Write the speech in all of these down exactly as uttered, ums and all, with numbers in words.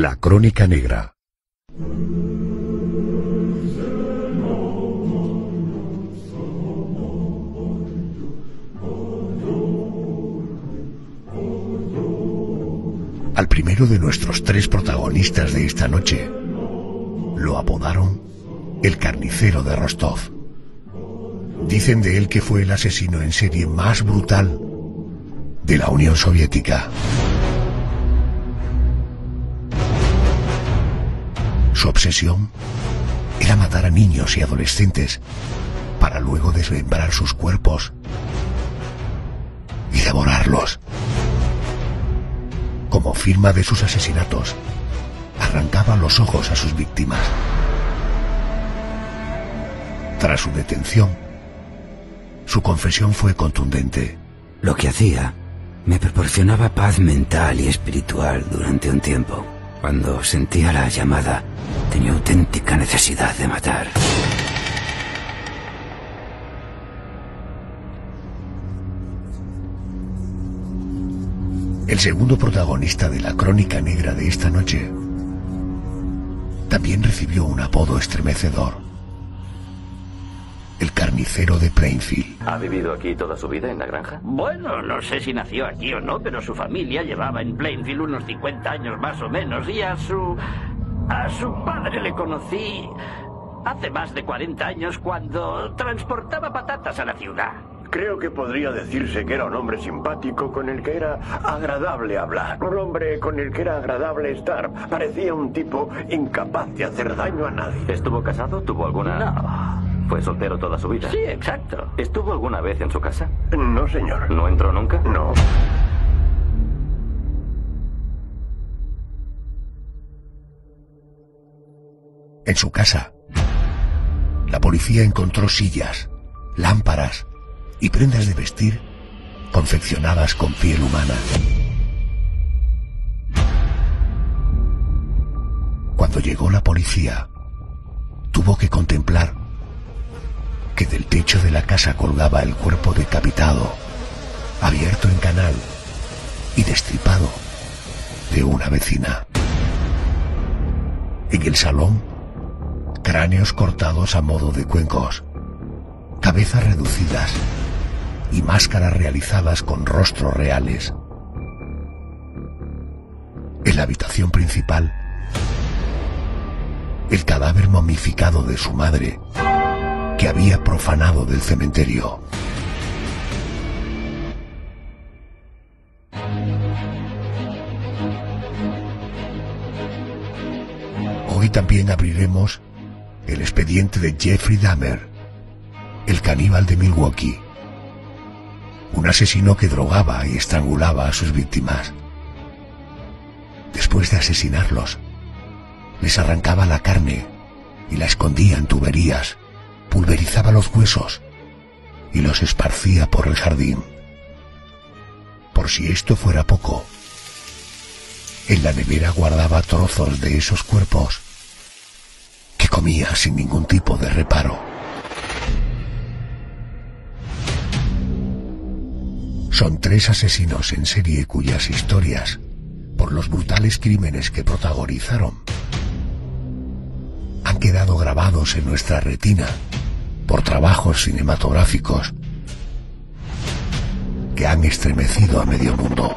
La Crónica Negra. Al primero de nuestros tres protagonistas de esta noche lo apodaron el Carnicero de Rostov. Dicen de él que fue el asesino en serie más brutal de la Unión Soviética. Su obsesión era matar a niños y adolescentes para luego desmembrar sus cuerpos y devorarlos. Como firma de sus asesinatos, arrancaba los ojos a sus víctimas. Tras su detención, su confesión fue contundente. Lo que hacía me proporcionaba paz mental y espiritual durante un tiempo. Cuando sentía la llamada, tenía auténtica necesidad de matar. El segundo protagonista de la Crónica Negra de esta noche también recibió un apodo estremecedor: el Carnicero de Plainfield. ¿Ha vivido aquí toda su vida en la granja? Bueno, no sé si nació aquí o no, pero su familia llevaba en Plainfield unos cincuenta años más o menos, y a su... a su padre le conocí hace más de cuarenta años cuando transportaba patatas a la ciudad. Creo que podría decirse que era un hombre simpático con el que era agradable hablar. Un hombre con el que era agradable estar. Parecía un tipo incapaz de hacer daño a nadie. ¿Estuvo casado? ¿Tuvo alguna...? No. ¿Fue soltero toda su vida? Sí, exacto. ¿Estuvo alguna vez en su casa? No, señor. ¿No entró nunca? No. En su casa, la policía encontró sillas, lámparas y prendas de vestir confeccionadas con piel humana. Cuando llegó la policía, tuvo que contemplar que del techo de la casa colgaba el cuerpo decapitado, abierto en canal y destripado de una vecina. En el salón, cráneos cortados a modo de cuencos, cabezas reducidas y máscaras realizadas con rostros reales. En la habitación principal, el cadáver momificado de su madre, que había profanado del cementerio. Hoy también abriremos el expediente de Jeffrey Dahmer, el caníbal de Milwaukee, un asesino que drogaba y estrangulaba a sus víctimas. Después de asesinarlos, les arrancaba la carne y la escondía en tuberías, pulverizaba los huesos y los esparcía por el jardín. Por si esto fuera poco, en la nevera guardaba trozos de esos cuerpos que comía sin ningún tipo de reparo. Son tres asesinos en serie cuyas historias, por los brutales crímenes que protagonizaron, han quedado grabados en nuestra retina por trabajos cinematográficos que han estremecido a medio mundo.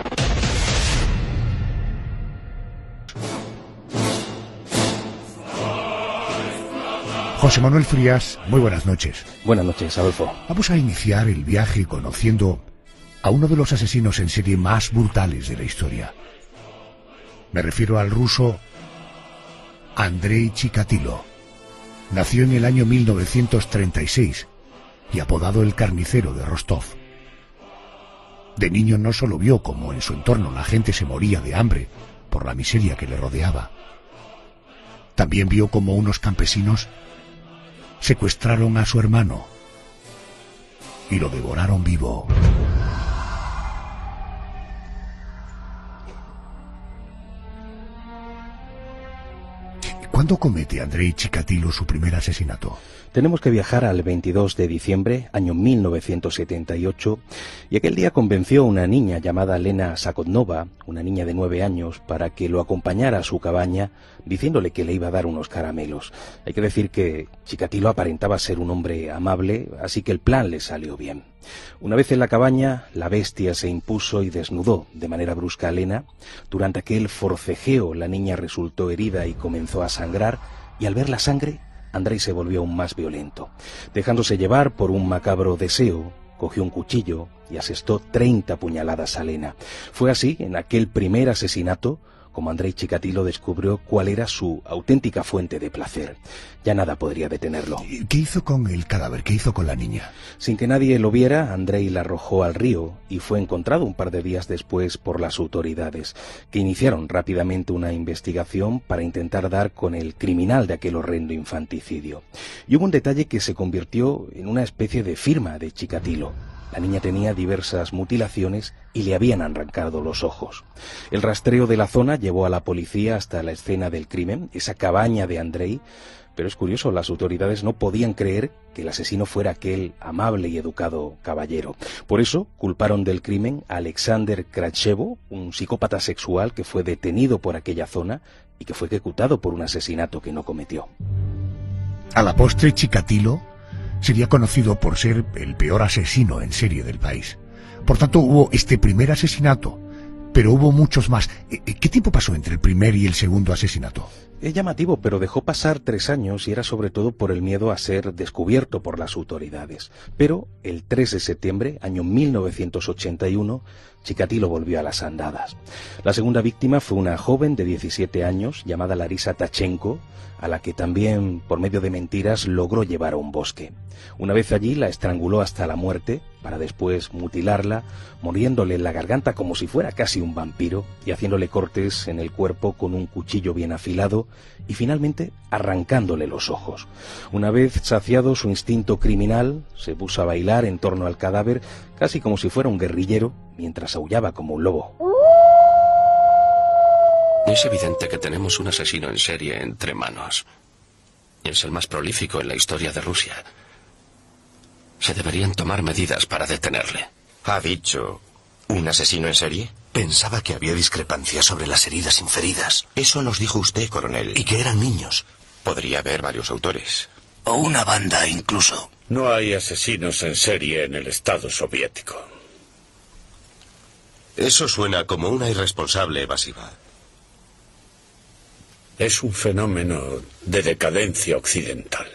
José Manuel Frías, muy buenas noches. Buenas noches, Adolfo. Vamos a iniciar el viaje conociendo a uno de los asesinos en serie más brutales de la historia. Me refiero al ruso Andrei Chikatilo. Nació en el año mil novecientos treinta y seis y apodado el Carnicero de Rostov. De niño no solo vio cómo en su entorno la gente se moría de hambre por la miseria que le rodeaba, también vio cómo unos campesinos secuestraron a su hermano y lo devoraron vivo. ¿Cuándo comete Andrei Chikatilo su primer asesinato? Tenemos que viajar al veintidós de diciembre, año mil novecientos setenta y ocho, y aquel día convenció a una niña llamada Lena Sakodnova, una niña de nueve años, para que lo acompañara a su cabaña, diciéndole que le iba a dar unos caramelos. Hay que decir que Chikatilo aparentaba ser un hombre amable, así que el plan le salió bien. Una vez en la cabaña, la bestia se impuso y desnudó de manera brusca a Lena. Durante aquel forcejeo, la niña resultó herida y comenzó a sangrar, y al ver la sangre, Andrei se volvió aún más violento. Dejándose llevar por un macabro deseo, cogió un cuchillo y asestó treinta puñaladas a Lena. Fue así, en aquel primer asesinato, como Andrei Chikatilo descubrió cuál era su auténtica fuente de placer. Ya nada podría detenerlo. ¿Qué hizo con el cadáver? ¿Qué hizo con la niña? Sin que nadie lo viera, Andrei la arrojó al río y fue encontrado un par de días después por las autoridades, que iniciaron rápidamente una investigación para intentar dar con el criminal de aquel horrendo infanticidio. Y hubo un detalle que se convirtió en una especie de firma de Chikatilo. La niña tenía diversas mutilaciones y le habían arrancado los ojos. El rastreo de la zona llevó a la policía hasta la escena del crimen, esa cabaña de Andrei, pero es curioso, las autoridades no podían creer que el asesino fuera aquel amable y educado caballero. Por eso culparon del crimen a Alexander Kravchevo, un psicópata sexual que fue detenido por aquella zona y que fue ejecutado por un asesinato que no cometió. A la postre, Chikatilo sería conocido por ser el peor asesino en serie del país. Por tanto, hubo este primer asesinato, pero hubo muchos más. ¿Qué tiempo pasó entre el primer y el segundo asesinato? Es llamativo, pero dejó pasar tres años y era sobre todo por el miedo a ser descubierto por las autoridades. Pero el tres de septiembre, año mil novecientos ochenta y uno, Chikatilo volvió a las andadas. La segunda víctima fue una joven de diecisiete años llamada Larisa Tachenko, a la que también, por medio de mentiras, logró llevar a un bosque. Una vez allí la estranguló hasta la muerte, para después mutilarla, muriéndole en la garganta como si fuera casi un vampiro y haciéndole cortes en el cuerpo con un cuchillo bien afilado y finalmente arrancándole los ojos. Una vez saciado su instinto criminal, se puso a bailar en torno al cadáver casi como si fuera un guerrillero mientras aullaba como un lobo. Es evidente que tenemos un asesino en serie entre manos. Es el más prolífico en la historia de Rusia. Se deberían tomar medidas para detenerle. ¿Ha dicho un asesino en serie? Pensaba que había discrepancias sobre las heridas inferidas. Eso nos dijo usted, coronel. Y que eran niños. Podría haber varios autores. O una banda, incluso. No hay asesinos en serie en el Estado soviético. Eso suena como una irresponsable evasiva. Es un fenómeno de decadencia occidental.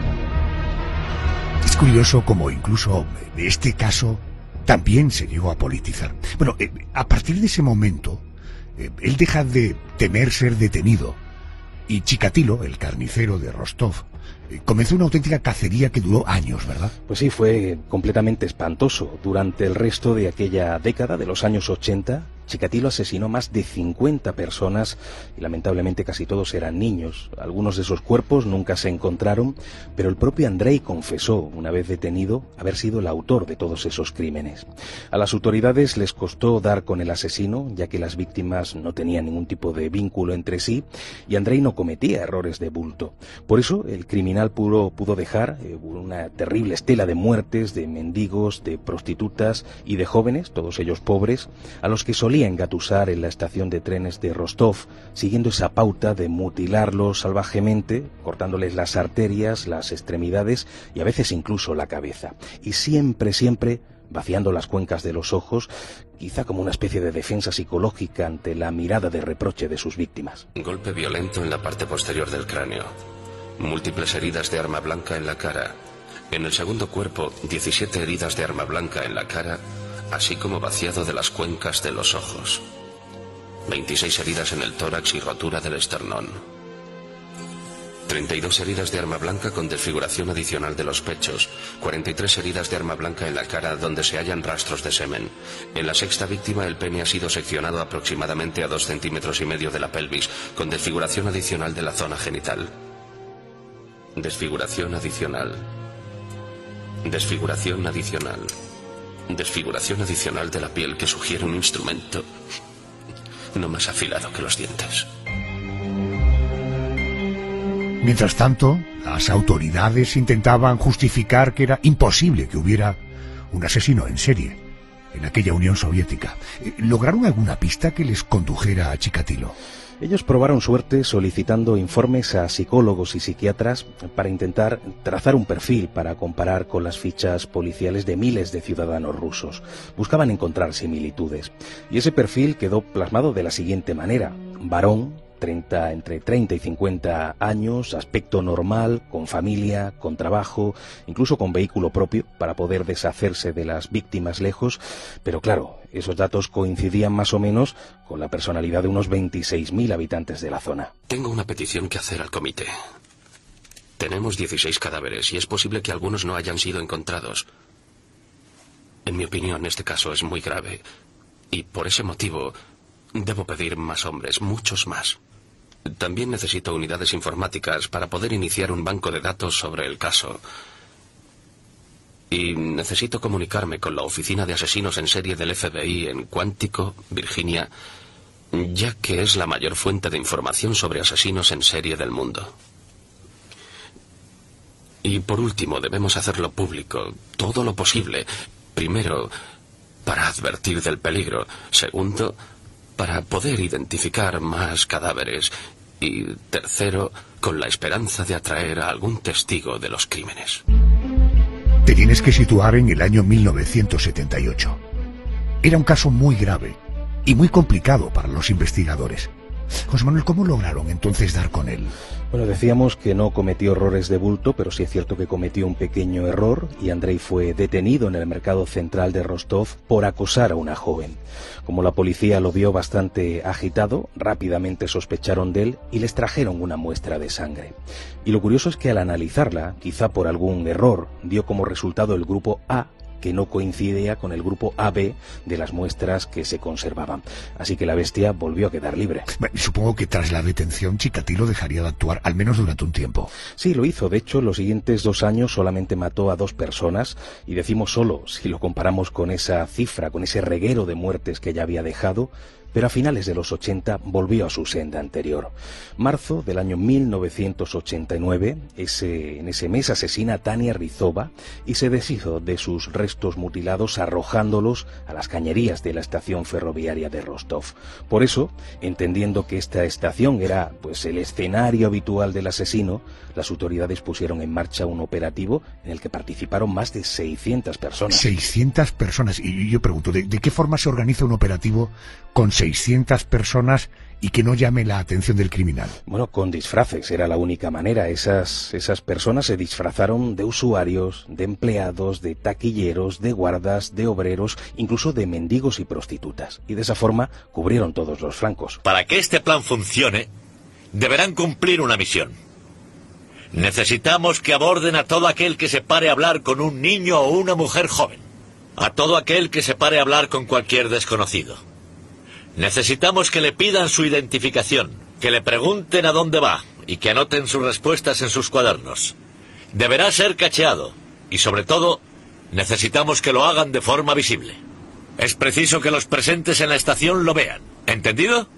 Es curioso como incluso este caso también se llegó a politizar. Bueno, eh, a partir de ese momento, eh, él deja de temer ser detenido y Chikatilo, el carnicero de Rostov, eh, comenzó una auténtica cacería que duró años, ¿verdad? Pues sí, fue completamente espantoso. Durante el resto de aquella década, de los años ochenta, Chikatilo asesinó más de cincuenta personas y lamentablemente casi todos eran niños. Algunos de esos cuerpos nunca se encontraron, pero el propio Andrei confesó, una vez detenido, haber sido el autor de todos esos crímenes. A las autoridades les costó dar con el asesino, ya que las víctimas no tenían ningún tipo de vínculo entre sí y Andrei no cometía errores de bulto. Por eso el criminal pudo, pudo dejar eh, una terrible estela de muertes, de mendigos, de prostitutas y de jóvenes, todos ellos pobres, a los que solía engatusar en la estación de trenes de Rostov, siguiendo esa pauta de mutilarlos salvajemente, cortándoles las arterias, las extremidades y a veces incluso la cabeza. Y siempre, siempre vaciando las cuencas de los ojos, quizá como una especie de defensa psicológica ante la mirada de reproche de sus víctimas. Golpe violento en la parte posterior del cráneo. Múltiples heridas de arma blanca en la cara. En el segundo cuerpo, diecisiete heridas de arma blanca en la cara, así como vaciado de las cuencas de los ojos. veintiséis heridas en el tórax y rotura del esternón. treinta y dos heridas de arma blanca con desfiguración adicional de los pechos. cuarenta y tres heridas de arma blanca en la cara donde se hallan rastros de semen. En la sexta víctima el pene ha sido seccionado aproximadamente a dos centímetros y medio de la pelvis, con desfiguración adicional de la zona genital. Desfiguración adicional. Desfiguración adicional. Desfiguración adicional de la piel que sugiere un instrumento no más afilado que los dientes. Mientras tanto, las autoridades intentaban justificar que era imposible que hubiera un asesino en serie en aquella Unión Soviética. ¿Lograron alguna pista que les condujera a Chikatilo? Ellos probaron suerte solicitando informes a psicólogos y psiquiatras para intentar trazar un perfil para comparar con las fichas policiales de miles de ciudadanos rusos. Buscaban encontrar similitudes. Y ese perfil quedó plasmado de la siguiente manera: varón, treinta, entre treinta y cincuenta años, aspecto normal, con familia, con trabajo, incluso con vehículo propio para poder deshacerse de las víctimas lejos, pero claro, esos datos coincidían más o menos con la personalidad de unos veintiséis mil habitantes de la zona. Tengo una petición que hacer al comité. Tenemos dieciséis cadáveres y es posible que algunos no hayan sido encontrados. En mi opinión, este caso es muy grave y por ese motivo debo pedir más hombres, muchos más. También necesito unidades informáticas para poder iniciar un banco de datos sobre el caso. Y necesito comunicarme con la oficina de asesinos en serie del F B I en Quantico, Virginia, ya que es la mayor fuente de información sobre asesinos en serie del mundo. Y por último, debemos hacerlo público, todo lo posible. Primero, para advertir del peligro. Segundo, para poder identificar más cadáveres. Y tercero, con la esperanza de atraer a algún testigo de los crímenes. Te tienes que situar en el año mil novecientos setenta y ocho. Era un caso muy grave y muy complicado para los investigadores. José Manuel, ¿cómo lograron entonces dar con él? Bueno, decíamos que no cometió errores de bulto, pero sí es cierto que cometió un pequeño error y Andrei fue detenido en el mercado central de Rostov por acosar a una joven. Como la policía lo vio bastante agitado, rápidamente sospecharon de él y les trajeron una muestra de sangre. Y lo curioso es que al analizarla, quizá por algún error, dio como resultado el grupo A, que no coincidía con el grupo A B de las muestras que se conservaban. Así que la bestia volvió a quedar libre. Supongo que tras la detención Chikatilo dejaría de actuar, al menos durante un tiempo. Sí, lo hizo. De hecho, los siguientes dos años solamente mató a dos personas, y decimos solo si lo comparamos con esa cifra, con ese reguero de muertes que ya había dejado, pero a finales de los ochenta volvió a su senda anterior. Marzo del año mil novecientos ochenta y nueve, ese, en ese mes asesina a Tania Rizova y se deshizo de sus restos mutilados arrojándolos a las cañerías de la estación ferroviaria de Rostov. Por eso, entendiendo que esta estación era pues el escenario habitual del asesino, las autoridades pusieron en marcha un operativo en el que participaron más de seiscientas personas. seiscientas personas. Y yo pregunto, ¿de, de qué forma se organiza un operativo con seiscientas personas y que no llame la atención del criminal? Bueno, con disfraces era la única manera. Esas, esas personas se disfrazaron de usuarios, de empleados, de taquilleros, de guardas, de obreros, incluso de mendigos y prostitutas. Y de esa forma cubrieron todos los flancos. Para que este plan funcione, deberán cumplir una misión. Necesitamos que aborden a todo aquel que se pare a hablar con un niño o una mujer joven. A todo aquel que se pare a hablar con cualquier desconocido. Necesitamos que le pidan su identificación, que le pregunten a dónde va y que anoten sus respuestas en sus cuadernos. Deberá ser cacheado y, sobre todo, necesitamos que lo hagan de forma visible. Es preciso que los presentes en la estación lo vean. ¿Entendido?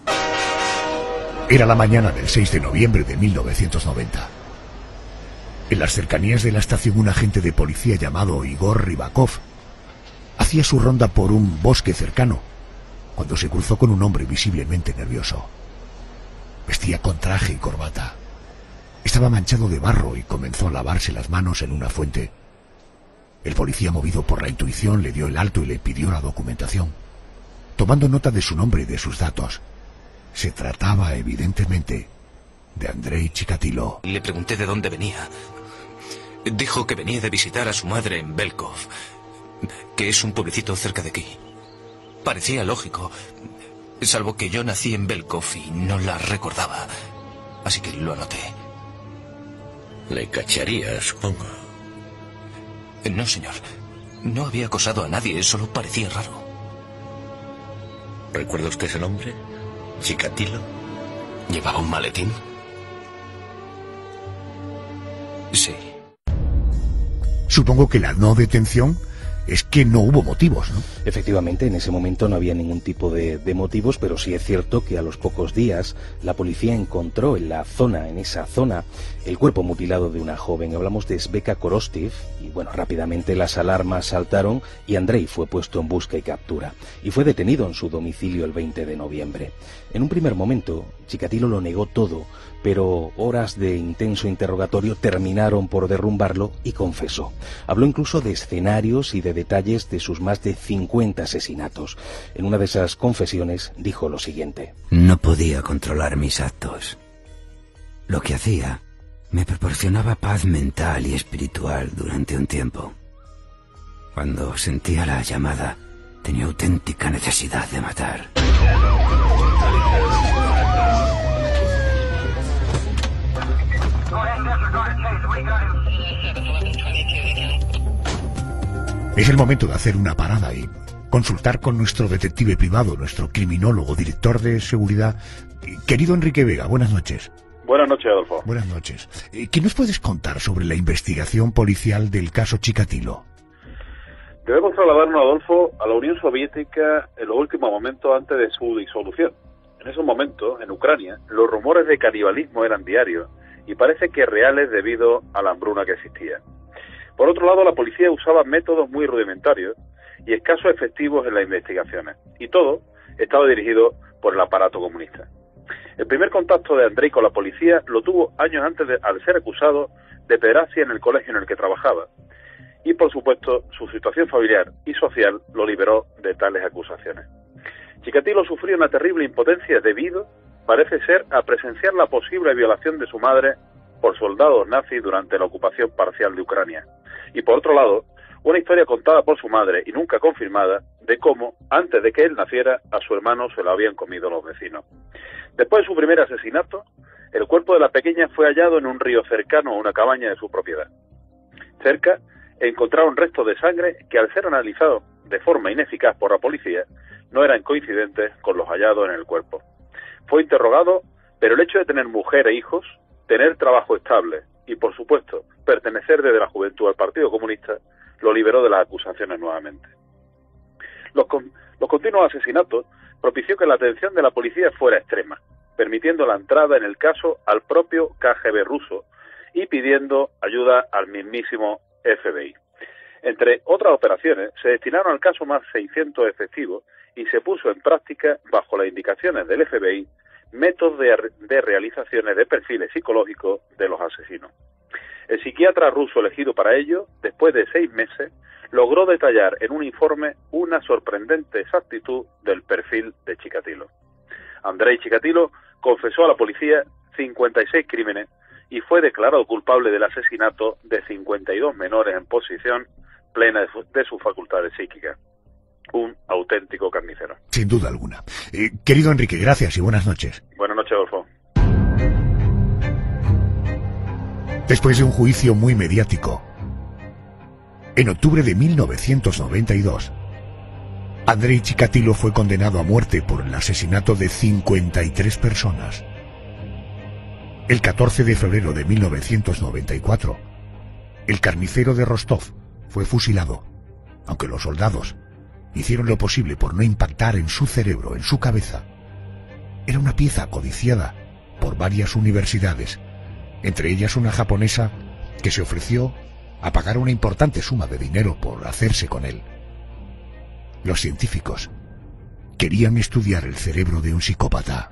Era la mañana del seis de noviembre de mil novecientos noventa. En las cercanías de la estación, un agente de policía llamado Igor Rybakov hacía su ronda por un bosque cercano cuando se cruzó con un hombre visiblemente nervioso. Vestía con traje y corbata. Estaba manchado de barro y comenzó a lavarse las manos en una fuente. El policía, movido por la intuición, le dio el alto y le pidió la documentación, tomando nota de su nombre y de sus datos. Se trataba, evidentemente, de Andrei Chikatilo. Le pregunté de dónde venía. Dijo que venía de visitar a su madre en Belkov, que es un pueblecito cerca de aquí. Parecía lógico, salvo que yo nací en Belkov y no la recordaba, así que lo anoté. Le cacharía, supongo. No, señor. No había acosado a nadie, solo parecía raro. ¿Recuerda usted ese nombre? ¿Chikatilo? ¿Llevaba un maletín? Sí. Supongo que la no detención es que no hubo motivos, ¿no? Efectivamente, en ese momento no había ningún tipo de, de motivos, pero sí es cierto que a los pocos días la policía encontró en la zona, en esa zona, el cuerpo mutilado de una joven. Hablamos de Sveka Korostiv y, bueno, rápidamente las alarmas saltaron y Andrei fue puesto en busca y captura y fue detenido en su domicilio el veinte de noviembre. En un primer momento, Chikatilo lo negó todo, pero horas de intenso interrogatorio terminaron por derrumbarlo y confesó. Habló incluso de escenarios y de detalles de sus más de cincuenta asesinatos. En una de esas confesiones dijo lo siguiente: no podía controlar mis actos. Lo que hacía me proporcionaba paz mental y espiritual durante un tiempo. Cuando sentía la llamada, tenía auténtica necesidad de matar. Es el momento de hacer una parada y consultar con nuestro detective privado, nuestro criminólogo, director de seguridad, querido Enrique Vega. Buenas noches. Buenas noches, Adolfo. Buenas noches. ¿Qué nos puedes contar sobre la investigación policial del caso Chikatilo? Debemos trasladarnos, Adolfo, a la Unión Soviética en los últimos momentos antes de su disolución. En esos momentos, en Ucrania, los rumores de canibalismo eran diarios y parece que reales debido a la hambruna que existía. Por otro lado, la policía usaba métodos muy rudimentarios y escasos efectivos en las investigaciones, y todo estaba dirigido por el aparato comunista. El primer contacto de Andrei con la policía lo tuvo años antes de, al ser acusado de pederastia en el colegio en el que trabajaba, y por supuesto su situación familiar y social lo liberó de tales acusaciones. Chikatilo sufrió una terrible impotencia debido, parece ser, a presenciar la posible violación de su madre por soldados nazis durante la ocupación parcial de Ucrania. Y por otro lado, una historia contada por su madre y nunca confirmada de cómo, antes de que él naciera, a su hermano se lo habían comido los vecinos. Después de su primer asesinato, el cuerpo de la pequeña fue hallado en un río cercano a una cabaña de su propiedad. Cerca encontraron restos de sangre que, al ser analizados de forma ineficaz por la policía, no eran coincidentes con los hallados en el cuerpo. Fue interrogado, pero el hecho de tener mujer e hijos, tener trabajo estable y, por supuesto, pertenecer desde la juventud al Partido Comunista, lo liberó de las acusaciones nuevamente. Los, con, los continuos asesinatos propició que la atención de la policía fuera extrema, permitiendo la entrada en el caso al propio K G B ruso y pidiendo ayuda al mismísimo F B I. Entre otras operaciones, se destinaron al caso más seiscientos efectivos y se puso en práctica, bajo las indicaciones del F B I, métodos de, de realizaciones de perfiles psicológicos de los asesinos. El psiquiatra ruso elegido para ello, después de seis meses, logró detallar en un informe una sorprendente exactitud del perfil de Chikatilo. Andrei Chikatilo confesó a la policía cincuenta y seis crímenes y fue declarado culpable del asesinato de cincuenta y dos menores en posición plena de, de sus facultades psíquicas. Un auténtico carnicero. Sin duda alguna. Eh, querido Enrique, gracias y buenas noches. Buenas noches, Adolfo. Después de un juicio muy mediático, en octubre de mil novecientos noventa y dos, Andrei Chikatilo fue condenado a muerte por el asesinato de cincuenta y tres personas. El catorce de febrero de mil novecientos noventa y cuatro, el carnicero de Rostov fue fusilado, aunque los soldados hicieron lo posible por no impactar en su cerebro, en su cabeza. Era una pieza codiciada por varias universidades, entre ellas una japonesa que se ofreció a pagar una importante suma de dinero por hacerse con él. Los científicos querían estudiar el cerebro de un psicópata.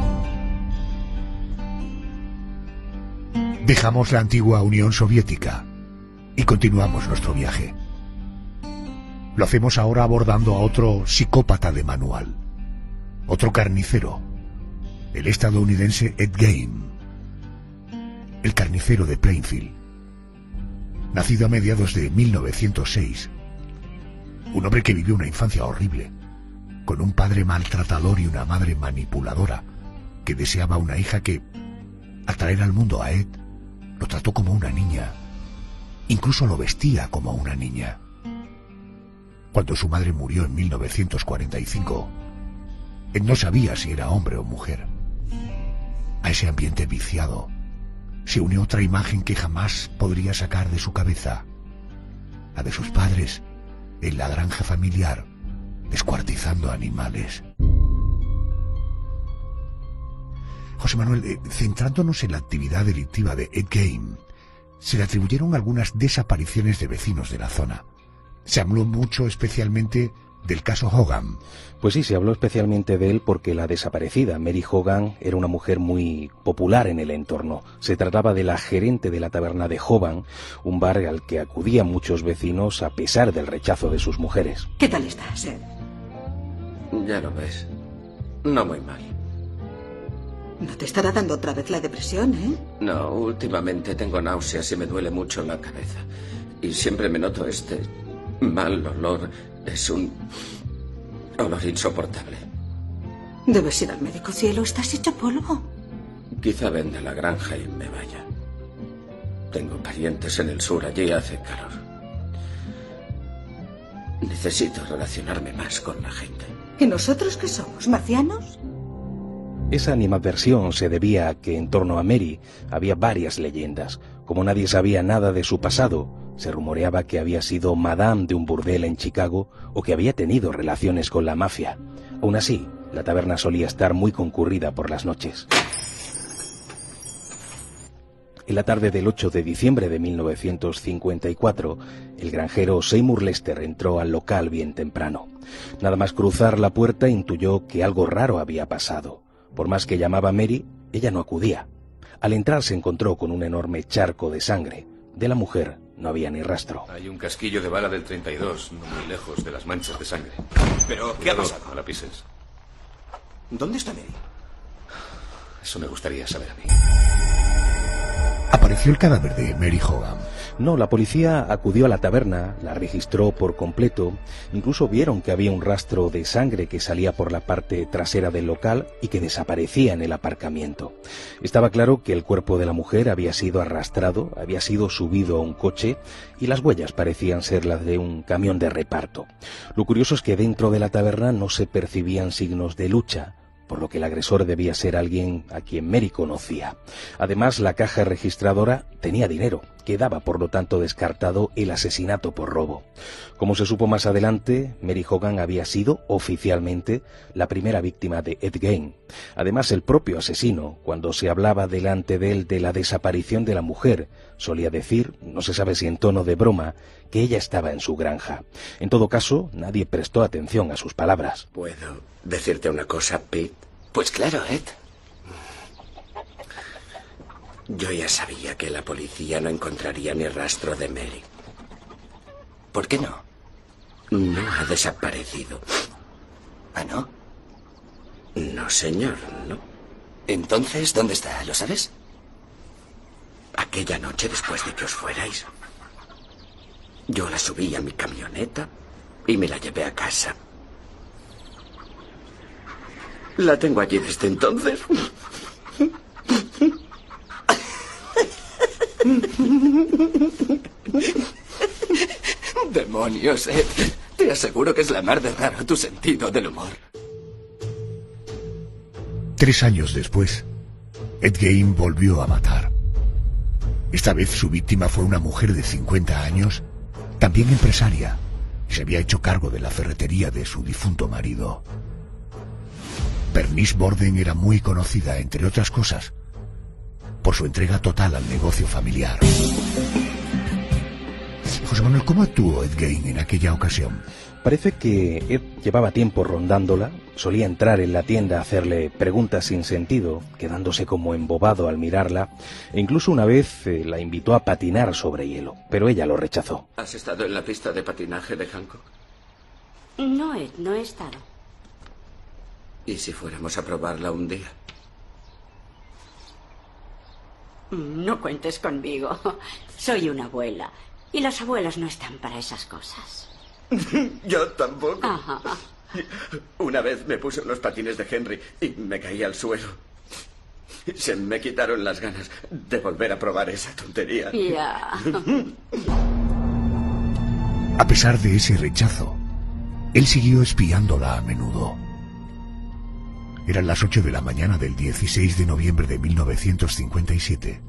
Dejamos la antigua Unión Soviética y continuamos nuestro viaje. Lo hacemos ahora abordando a otro psicópata de manual, otro carnicero, el estadounidense Ed Gein, el carnicero de Plainfield. Nacido a mediados de mil novecientos seis, un hombre que vivió una infancia horrible, con un padre maltratador y una madre manipuladora, que deseaba una hija que, al traer al mundo a Ed, lo trató como una niña, incluso lo vestía como una niña. Cuando su madre murió en mil novecientos cuarenta y cinco, Ed no sabía si era hombre o mujer. A ese ambiente viciado se unió otra imagen que jamás podría sacar de su cabeza, la de sus padres, en la granja familiar, descuartizando animales. José Manuel, eh, centrándonos en la actividad delictiva de Ed Gein, se le atribuyeron algunas desapariciones de vecinos de la zona. Se habló mucho especialmente del caso Hogan. Pues sí, se habló especialmente de él porque la desaparecida Mary Hogan era una mujer muy popular en el entorno. Se trataba de la gerente de la taberna de Hoban, un bar al que acudían muchos vecinos a pesar del rechazo de sus mujeres. ¿Qué tal estás, Ed? Ya lo ves. No muy mal. No te estará dando otra vez la depresión, ¿eh? No, últimamente tengo náuseas y me duele mucho la cabeza. Y siempre me noto este mal olor. Es un olor insoportable. Debes ir al médico, cielo. Estás hecho polvo. Quizá venda la granja y me vaya. Tengo parientes en el sur. Allí hace calor. Necesito relacionarme más con la gente. ¿Y nosotros qué somos? ¿Marcianos? Esa animadversión se debía a que en torno a Mary había varias leyendas. Como nadie sabía nada de su pasado, se rumoreaba que había sido madame de un burdel en Chicago o que había tenido relaciones con la mafia. Aún así, la taberna solía estar muy concurrida por las noches. En la tarde del ocho de diciembre de mil novecientos cincuenta y cuatro, el granjero Seymour Lester entró al local bien temprano. Nada más cruzar la puerta intuyó que algo raro había pasado. Por más que llamaba a Mary, ella no acudía. Al entrar se encontró con un enorme charco de sangre. De la mujer no había ni rastro. Hay un casquillo de bala del treinta y dos, no muy lejos de las manchas de sangre. ¿Pero qué ha pasado? No la pises. ¿Dónde está Mary? Eso me gustaría saber a mí. Apareció el cadáver de Mary Hogan. No, la policía acudió a la taberna, la registró por completo, incluso vieron que había un rastro de sangre que salía por la parte trasera del local y que desaparecía en el aparcamiento. Estaba claro que el cuerpo de la mujer había sido arrastrado, había sido subido a un coche y las huellas parecían ser las de un camión de reparto. Lo curioso es que dentro de la taberna no se percibían signos de lucha, por lo que el agresor debía ser alguien a quien Mary conocía. Además, la caja registradora tenía dinero, quedaba por lo tanto descartado el asesinato por robo. Como se supo más adelante, Mary Hogan había sido oficialmente la primera víctima de Ed Gein. Además, el propio asesino, cuando se hablaba delante de él de la desaparición de la mujer, solía decir, no se sabe si en tono de broma, que ella estaba en su granja. En todo caso, nadie prestó atención a sus palabras. ¿Puedo decirte una cosa, Pete? Pues claro, Ed. Yo ya sabía que la policía no encontraría ni rastro de Mary. ¿Por qué no? No ha desaparecido. ¿Ah, no? No, señor, no. Entonces, ¿dónde está? ¿Lo sabes? Aquella noche después de que os fuerais, yo la subí a mi camioneta y me la llevé a casa. La tengo allí desde entonces. Demonios, Ed. Te aseguro que es la mar de raro tu sentido del humor. Tres años después, Ed Gein volvió a matar. Esta vez su víctima fue una mujer de cincuenta años, también empresaria, y se había hecho cargo de la ferretería de su difunto marido. Bernice Borden era muy conocida, entre otras cosas, por su entrega total al negocio familiar. José Manuel, ¿cómo actuó Ed Gein en aquella ocasión? Parece que Ed llevaba tiempo rondándola, solía entrar en la tienda a hacerle preguntas sin sentido, quedándose como embobado al mirarla, e incluso una vez eh, la invitó a patinar sobre hielo, pero ella lo rechazó. ¿Has estado en la pista de patinaje de Hancock? No, Ed, no he estado. ¿Y si fuéramos a probarla un día? No cuentes conmigo. Soy una abuela, y las abuelas no están para esas cosas. Yo tampoco. Ajá. Una vez me puse unos patines de Henry y me caí al suelo. Se me quitaron las ganas de volver a probar esa tontería. Ya. A pesar de ese rechazo, él siguió espiándola a menudo. Eran las ocho de la mañana del dieciséis de noviembre de mil novecientos cincuenta y siete.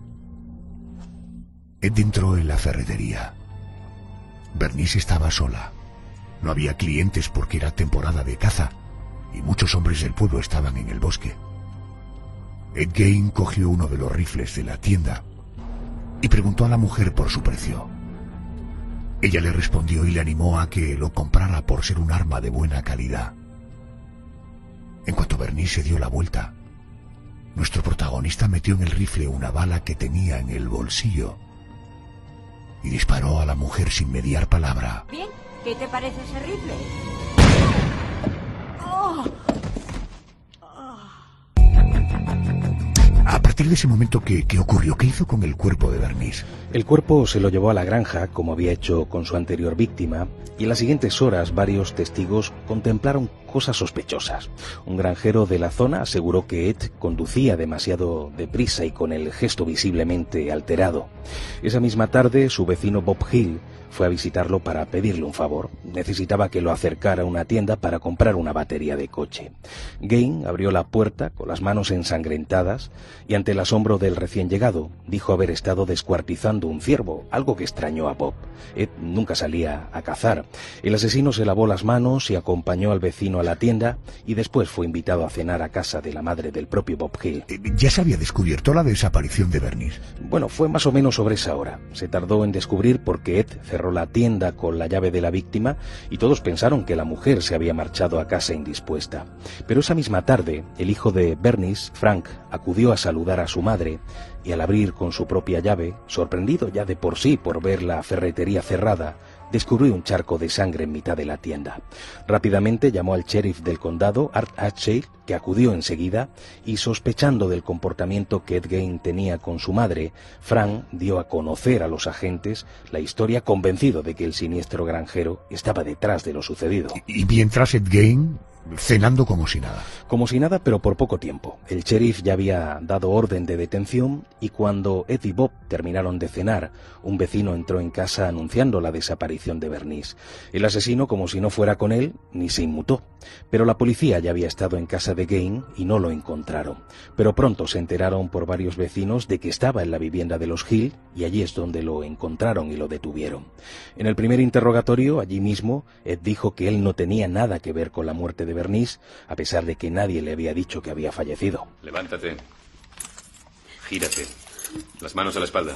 Ed entró en la ferretería. Bernice estaba sola. No había clientes porque era temporada de caza y muchos hombres del pueblo estaban en el bosque. Ed Gein cogió uno de los rifles de la tienda y preguntó a la mujer por su precio. Ella le respondió y le animó a que lo comprara por ser un arma de buena calidad. En cuanto Bernice se dio la vuelta, nuestro protagonista metió en el rifle una bala que tenía en el bolsillo y disparó a la mujer sin mediar palabra. Bien, ¿qué te parece ese rifle? Oh. A partir de ese momento, ¿qué, ¿qué ocurrió? ¿Qué hizo con el cuerpo de Bernice? El cuerpo se lo llevó a la granja, como había hecho con su anterior víctima, y en las siguientes horas varios testigos contemplaron cosas sospechosas. Un granjero de la zona aseguró que Ed conducía demasiado deprisa y con el gesto visiblemente alterado. Esa misma tarde, su vecino Bob Hill fue a visitarlo para pedirle un favor. Necesitaba que lo acercara a una tienda para comprar una batería de coche. Gein abrió la puerta con las manos ensangrentadas y ante el asombro del recién llegado dijo haber estado descuartizando un ciervo, algo que extrañó a Bob. Ed nunca salía a cazar. El asesino se lavó las manos y acompañó al vecino a la tienda y después fue invitado a cenar a casa de la madre del propio Bob Hill. ¿Ya se había descubierto la desaparición de Bernice? Bueno, fue más o menos sobre esa hora. Se tardó en descubrir porque Ed cerró la tienda con la llave de la víctima y todos pensaron que la mujer se había marchado a casa indispuesta. Pero esa misma tarde, el hijo de Bernice, Frank, acudió a saludar a su madre y al abrir con su propia llave, sorprendido ya de por sí por ver la ferretería cerrada, descubrió un charco de sangre en mitad de la tienda. Rápidamente llamó al sheriff del condado, Art Hatchell, que acudió enseguida, y sospechando del comportamiento que Ed Gein tenía con su madre, Frank dio a conocer a los agentes la historia, convencido de que el siniestro granjero estaba detrás de lo sucedido. Y mientras Ed Gein cenando como si nada. Como si nada, pero por poco tiempo. El sheriff ya había dado orden de detención y cuando Ed y Bob terminaron de cenar, un vecino entró en casa anunciando la desaparición de Bernice. El asesino, como si no fuera con él, ni se inmutó. Pero la policía ya había estado en casa de Gein y no lo encontraron. Pero pronto se enteraron por varios vecinos de que estaba en la vivienda de los Hill y allí es donde lo encontraron y lo detuvieron. En el primer interrogatorio, allí mismo, Ed dijo que él no tenía nada que ver con la muerte de Bernice, a pesar de que nadie le había dicho que había fallecido. Levántate. Gírate. Las manos a la espalda.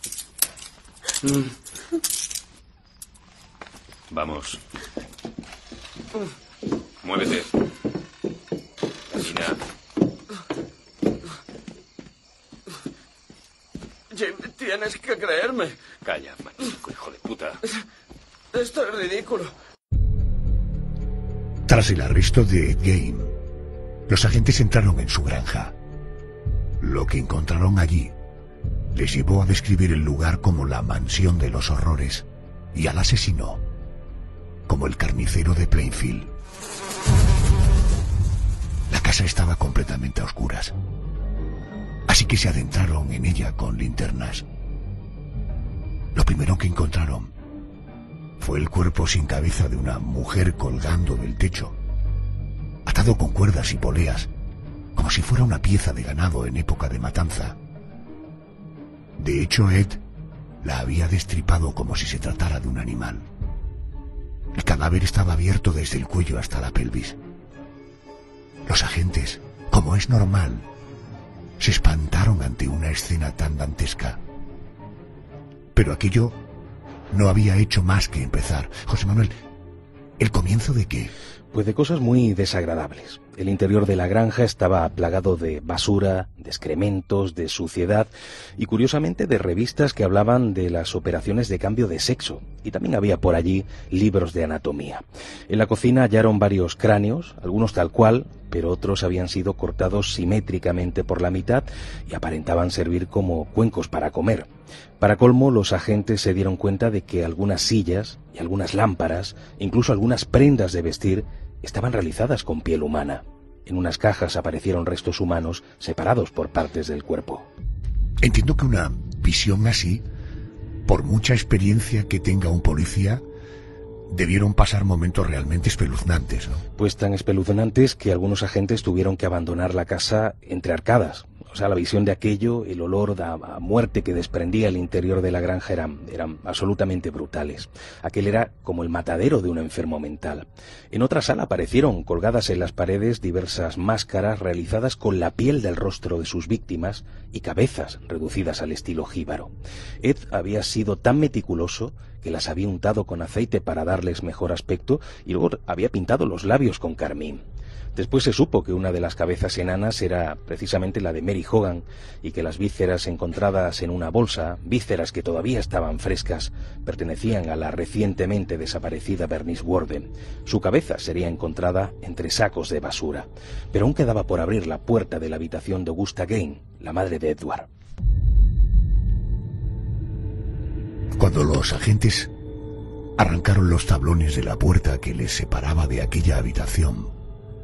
Vamos. Muévete. Camina. Jim, tienes que creerme. Calla, machico, hijo de puta. Esto es ridículo. Tras el arresto de Ed Gein, los agentes entraron en su granja. Lo que encontraron allí les llevó a describir el lugar como la mansión de los horrores y al asesino como el carnicero de Plainfield. La casa estaba completamente a oscuras, así que se adentraron en ella con linternas. Lo primero que encontraron fue el cuerpo sin cabeza de una mujer colgando del techo, atado con cuerdas y poleas, como si fuera una pieza de ganado en época de matanza. De hecho, Ed la había destripado como si se tratara de un animal. El cadáver estaba abierto desde el cuello hasta la pelvis. Los agentes, como es normal, se espantaron ante una escena tan dantesca. Pero aquello no había hecho más que empezar. José Manuel, ¿el comienzo de qué? Pues de cosas muy desagradables. El interior de la granja estaba plagado de basura, de excrementos, de suciedad y curiosamente de revistas que hablaban de las operaciones de cambio de sexo. Y también había por allí libros de anatomía. En la cocina hallaron varios cráneos, algunos tal cual, pero otros habían sido cortados simétricamente por la mitad y aparentaban servir como cuencos para comer. Para colmo, los agentes se dieron cuenta de que algunas sillas y algunas lámparas, incluso algunas prendas de vestir, estaban realizadas con piel humana. En unas cajas aparecieron restos humanos separados por partes del cuerpo. Entiendo que una visión así, por mucha experiencia que tenga un policía, debieron pasar momentos realmente espeluznantes, ¿no? Pues tan espeluznantes que algunos agentes tuvieron que abandonar la casa entre arcadas. O sea, la visión de aquello, el olor a, a muerte que desprendía el interior de la granja eran, eran absolutamente brutales. Aquel era como el matadero de un enfermo mental. En otra sala aparecieron colgadas en las paredes diversas máscaras realizadas con la piel del rostro de sus víctimas y cabezas reducidas al estilo jíbaro. Ed había sido tan meticuloso que las había untado con aceite para darles mejor aspecto y luego había pintado los labios con carmín. Después se supo que una de las cabezas enanas era precisamente la de Mary Hogan y que las vísceras encontradas en una bolsa, vísceras que todavía estaban frescas, pertenecían a la recientemente desaparecida Bernice Warden. Su cabeza sería encontrada entre sacos de basura, pero aún quedaba por abrir la puerta de la habitación de Augusta Gain, la madre de Edward. Cuando los agentes arrancaron los tablones de la puerta que les separaba de aquella habitación,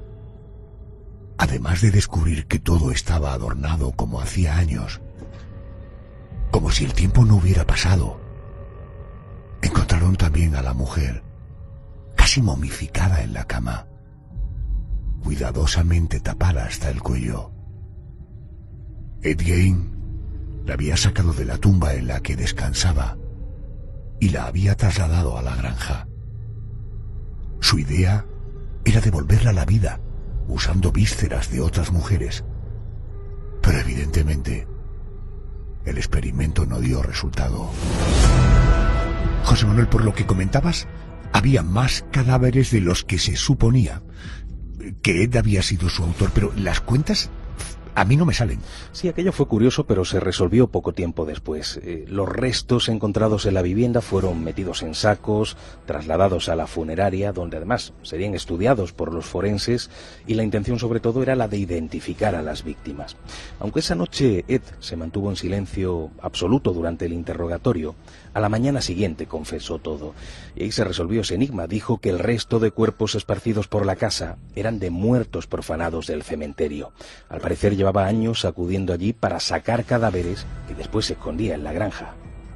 además de descubrir que todo estaba adornado como hacía años, como si el tiempo no hubiera pasado, encontraron también a la mujer, casi momificada en la cama, cuidadosamente tapada hasta el cuello. Ed Gein la había sacado de la tumba en la que descansaba y la había trasladado a la granja. Su idea era devolverla a la vida, usando vísceras de otras mujeres. Pero evidentemente, el experimento no dio resultado. José Manuel, por lo que comentabas, había más cadáveres de los que se suponía que Ed había sido su autor, pero las cuentas a mí no me salen. Sí, aquello fue curioso, pero se resolvió poco tiempo después. Eh, los restos encontrados en la vivienda fueron metidos en sacos, trasladados a la funeraria, donde además serían estudiados por los forenses, y la intención sobre todo era la de identificar a las víctimas. Aunque esa noche Ed se mantuvo en silencio absoluto durante el interrogatorio, a la mañana siguiente confesó todo. Y ahí se resolvió ese enigma. Dijo que el resto de cuerpos esparcidos por la casa eran de muertos profanados del cementerio. Al parecer llevaba años acudiendo allí para sacar cadáveres que después se escondía en la granja.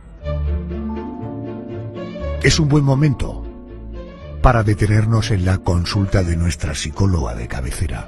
Es un buen momento para detenernos en la consulta de nuestra psicóloga de cabecera,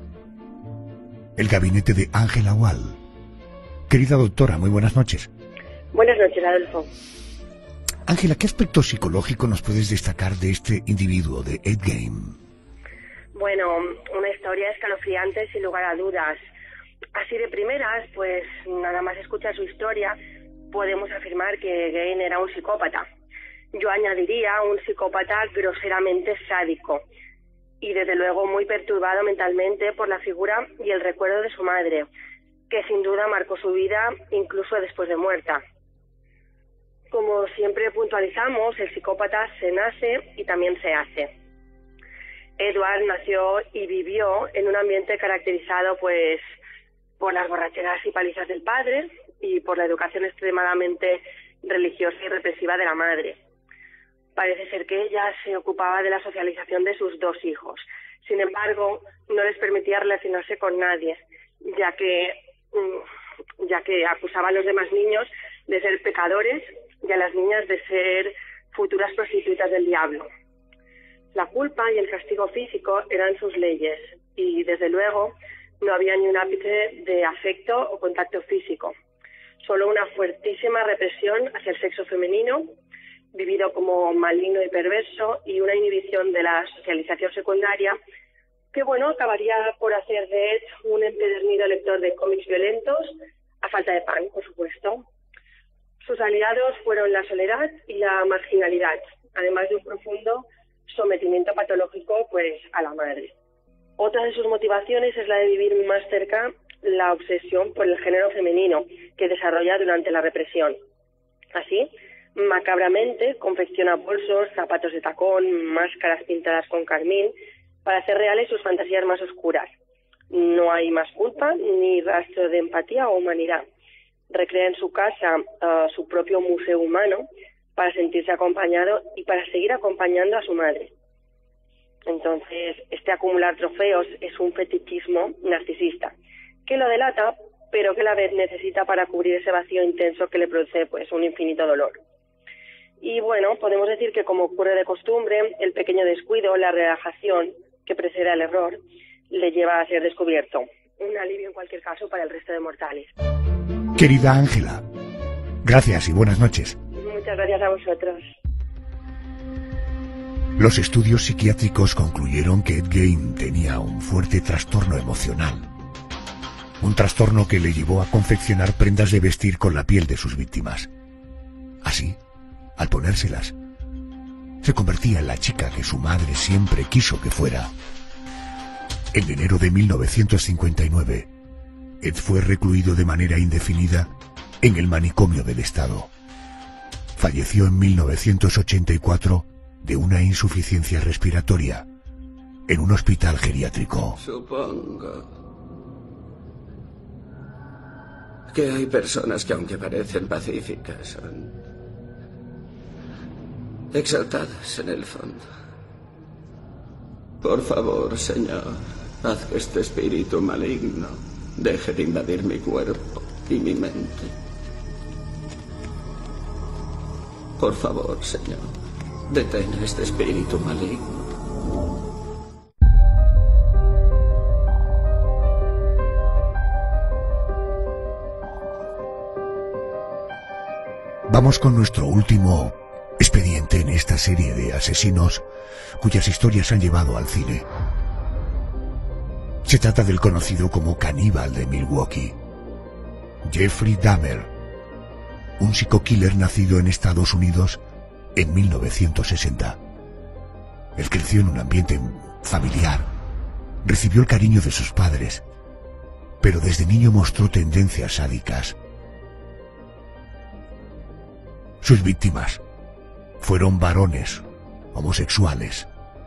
el gabinete de Ángela Wall. Querida doctora, muy buenas noches. Buenas noches, Adolfo. Ángela, ¿qué aspecto psicológico nos puedes destacar de este individuo, de Ed Gein? Bueno, una historia escalofriante sin lugar a dudas. Así de primeras, pues nada más escuchar su historia, podemos afirmar que Gein era un psicópata. Yo añadiría un psicópata groseramente sádico y desde luego muy perturbado mentalmente por la figura y el recuerdo de su madre, que sin duda marcó su vida incluso después de muerta. Como siempre puntualizamos, el psicópata se nace y también se hace. Edward nació y vivió en un ambiente caracterizado pues por las borracheras y palizas del padre y por la educación extremadamente religiosa y represiva de la madre. Parece ser que ella se ocupaba de la socialización de sus dos hijos. Sin embargo, no les permitía relacionarse con nadie, ya que, ya que acusaba a los demás niños de ser pecadores y a las niñas de ser futuras prostitutas del diablo. La culpa y el castigo físico eran sus leyes y, desde luego, no había ni un ápice de afecto o contacto físico. Solo una fuertísima represión hacia el sexo femenino, vivido como maligno y perverso, y una inhibición de la socialización secundaria que, bueno, acabaría por hacer de Ed un empedernido lector de cómics violentos, a falta de pan, por supuesto. Sus aliados fueron la soledad y la marginalidad, además de un profundo sometimiento patológico pues a la madre. Otra de sus motivaciones es la de vivir más cerca la obsesión por el género femenino que desarrolla durante la represión. Así, macabramente confecciona bolsos, zapatos de tacón, máscaras pintadas con carmín para hacer reales sus fantasías más oscuras. No hay más culpa ni rastro de empatía o humanidad. Recrea en su casa uh, su propio museo humano para sentirse acompañado y para seguir acompañando a su madre. Entonces, este acumular trofeos es un fetichismo narcisista que lo delata, pero que a la vez necesita para cubrir ese vacío intenso que le produce pues un infinito dolor. Y bueno, podemos decir que, como ocurre de costumbre, el pequeño descuido, la relajación que precede al error, le lleva a ser descubierto. un alivio en cualquier caso para el resto de mortales. Querida Ángela, gracias y buenas noches. Muchas gracias a vosotros. Los estudios psiquiátricos concluyeron que Ed Gein tenía un fuerte trastorno emocional. Un trastorno que le llevó a confeccionar prendas de vestir con la piel de sus víctimas. Así, al ponérselas, se convertía en la chica que su madre siempre quiso que fuera. En enero de mil novecientos cincuenta y nueve, Ed fue recluido de manera indefinida en el manicomio del Estado. Falleció en mil novecientos ochenta y cuatro de una insuficiencia respiratoria en un hospital geriátrico. Supongo que hay personas que, aunque parecen pacíficas, son exaltadas en el fondo. Por favor, Señor, haz que este espíritu maligno deje de invadir mi cuerpo y mi mente. Por favor, Señor, detén a este espíritu maligno. Vamos con nuestro último expediente en esta serie de asesinos cuyas historias han llevado al cine. Se trata del conocido como caníbal de Milwaukee, Jeffrey Dahmer, un psico-killer nacido en Estados Unidos en mil novecientos sesenta. Él creció en un ambiente familiar, recibió el cariño de sus padres, pero desde niño mostró tendencias sádicas. Sus víctimas fueron varones homosexuales.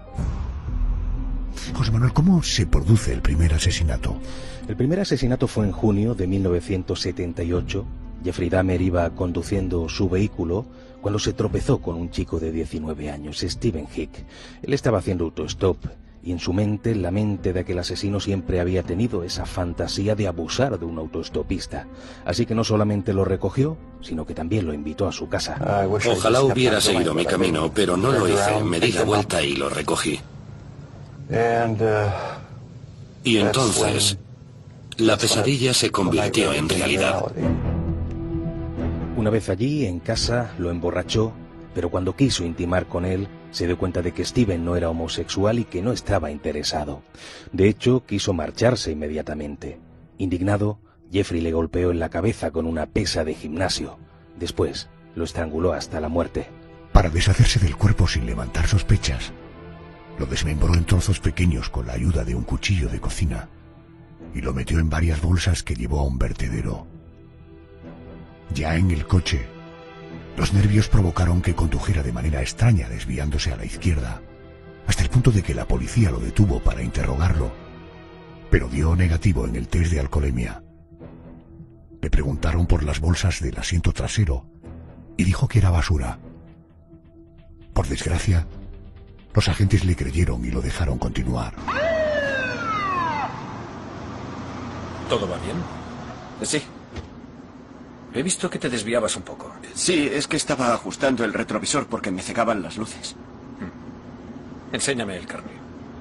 José Manuel, ¿cómo se produce el primer asesinato? El primer asesinato fue en junio de mil novecientos setenta y ocho. Jeffrey Dahmer iba conduciendo su vehículo cuando se tropezó con un chico de diecinueve años, Stephen Hick. Él estaba haciendo autostop y en su mente, la mente de aquel asesino siempre había tenido esa fantasía de abusar de un autostopista. Así que no solamente lo recogió, sino que también lo invitó a su casa. Ojalá hubiera seguido mi camino, pero no lo hice. Me di la vuelta y lo recogí. Y entonces, la pesadilla se convirtió en realidad. Una vez allí, en casa, lo emborrachó, pero cuando quiso intimar con él, se dio cuenta de que Steven no era homosexual y que no estaba interesado. De hecho, quiso marcharse inmediatamente. Indignado, Jeffrey le golpeó en la cabeza con una pesa de gimnasio. Después, lo estranguló hasta la muerte. Para deshacerse del cuerpo sin levantar sospechas, lo desmembró en trozos pequeños con la ayuda de un cuchillo de cocina y lo metió en varias bolsas que llevó a un vertedero. Ya en el coche, los nervios provocaron que condujera de manera extraña, desviándose a la izquierda, hasta el punto de que la policía lo detuvo para interrogarlo, pero dio negativo en el test de alcoholemia. Le preguntaron por las bolsas del asiento trasero y dijo que era basura. Por desgracia, los agentes le creyeron y lo dejaron continuar. ¿Todo va bien? Sí. He visto que te desviabas un poco. Sí, es que estaba ajustando el retrovisor porque me cegaban las luces. Enséñame el carné.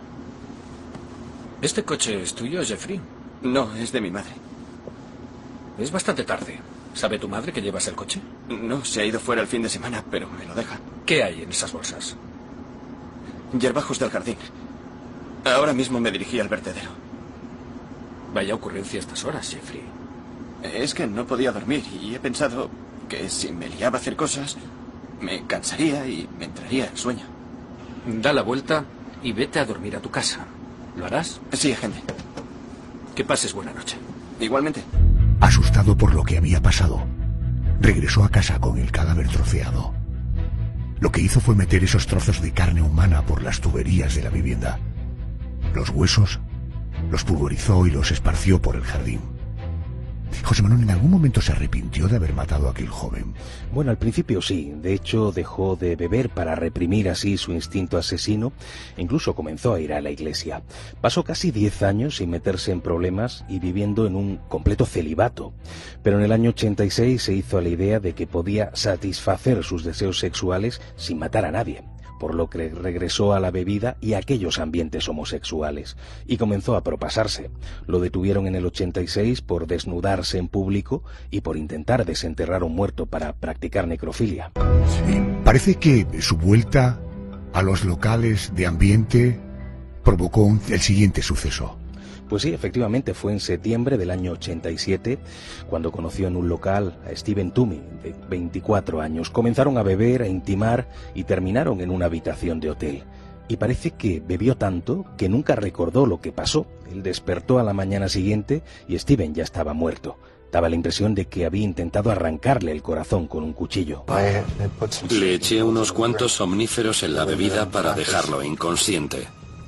¿Este coche es tuyo, Jeffrey? No, es de mi madre. Es bastante tarde. ¿Sabe tu madre que llevas el coche? No, se ha ido fuera el fin de semana, pero me lo deja. ¿Qué hay en esas bolsas? Hierbajos del jardín. Ahora mismo me dirigí al vertedero. Vaya ocurrencia a estas horas, Jeffrey. Es que no podía dormir y he pensado que si me liaba a hacer cosas, me cansaría y me entraría el sueño. Da la vuelta y vete a dormir a tu casa. ¿Lo harás? Sí, agente. Que pases buena noche. Igualmente. Asustado por lo que había pasado, regresó a casa con el cadáver troceado. Lo que hizo fue meter esos trozos de carne humana por las tuberías de la vivienda. Los huesos los pulverizó y los esparció por el jardín. José Manuel, ¿en algún momento se arrepintió de haber matado a aquel joven? Bueno, al principio sí. De hecho, dejó de beber para reprimir así su instinto asesino e incluso comenzó a ir a la iglesia. Pasó casi diez años sin meterse en problemas y viviendo en un completo celibato. Pero en el año ochenta y seis se hizo a la idea de que podía satisfacer sus deseos sexuales sin matar a nadie. por lo que regresó a la bebida y a aquellos ambientes homosexuales, y comenzó a propasarse. Lo detuvieron en el ochenta y seis por desnudarse en público y por intentar desenterrar a un muerto para practicar necrofilia. Parece que su vuelta a los locales de ambiente provocó un, el siguiente suceso. Pues sí, efectivamente, fue en septiembre del año ochenta y siete cuando conoció en un local a Steven Toomey, de veinticuatro años. Comenzaron a beber, a intimar y terminaron en una habitación de hotel. Y parece que bebió tanto que nunca recordó lo que pasó. Él despertó a la mañana siguiente y Steven ya estaba muerto. Daba la impresión de que había intentado arrancarle el corazón con un cuchillo. Le eché unos cuantos somníferos en la bebida para dejarlo inconsciente.